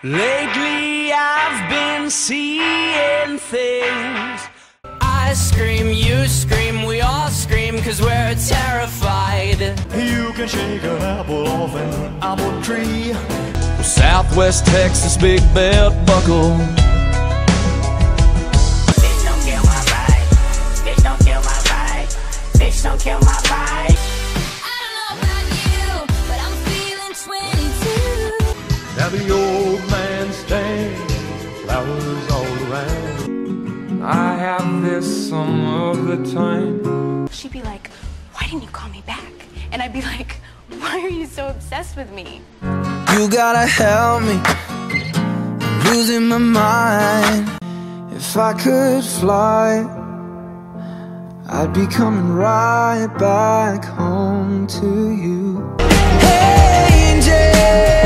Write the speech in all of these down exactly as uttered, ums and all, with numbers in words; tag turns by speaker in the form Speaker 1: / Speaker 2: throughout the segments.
Speaker 1: Lately I've been seeing things.
Speaker 2: I scream, you scream, we all scream, cause we're terrified.
Speaker 3: You can shake an apple off an apple tree.
Speaker 1: Southwest Texas big belt buckle.
Speaker 4: Bitch don't kill my vibe. Bitch don't kill my vibe. Bitch don't kill my vibe.
Speaker 5: I don't know about you, but I'm feeling twenty-two.
Speaker 3: Now the old man stands, flowers all around.
Speaker 6: I have this some of the time.
Speaker 7: She'd be like, why didn't you call me back? And I'd be like, why are you so obsessed with me?
Speaker 8: You gotta help me, I'm losing my mind. If I could fly, I'd be coming right back home to you. Hey, angel,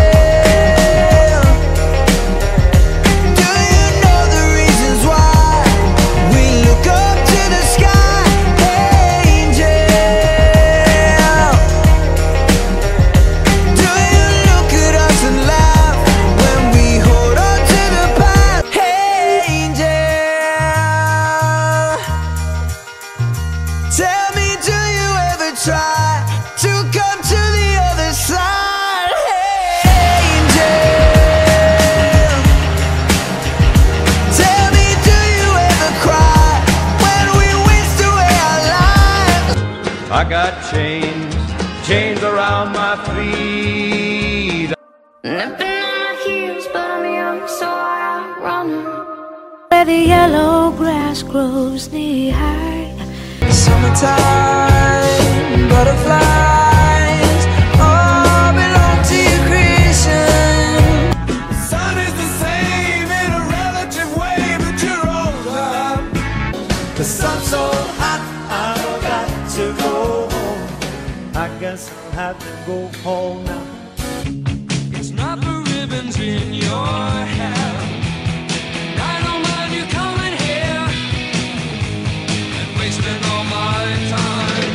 Speaker 8: do you know the reasons why we look up to the sky? Hey, angel, do you look at us and laugh when we hold on to the past? Hey, angel, tell me, do you ever try to come to the other side? Hey, angel, tell me, do you ever cry when we waste away our lives?
Speaker 3: I got chains, chains around my feet.
Speaker 5: Nipping on my heels, but I'm young, so I outrun her. Where the yellow grass grows knee high.
Speaker 8: Summertime, butterflies, all belong to your creation.
Speaker 3: The sun is the same in a relative way, but you're older. The sun's so hot, I've got to go home. I guess I'll have to go home now.
Speaker 6: It's not the ribbons in your hair. I don't mind you coming here and wasting all my time.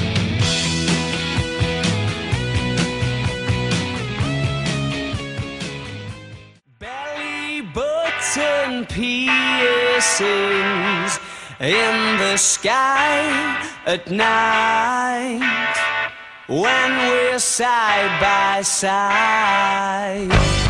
Speaker 1: Belly button piercings in the sky at night when we're side by side.